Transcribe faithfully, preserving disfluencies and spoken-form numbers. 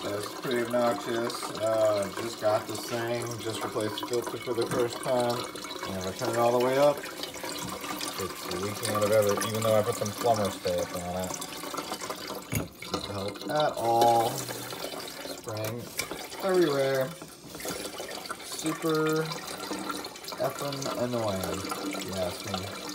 it's pretty obnoxious. Uh, just got this thing, just replaced the filter for the first time. And if I turn it all the way up, it's leaking out of every, even though I put some plumber's tape on it. That doesn't help at all. Spraying everywhere. Super effing annoying, if you ask me.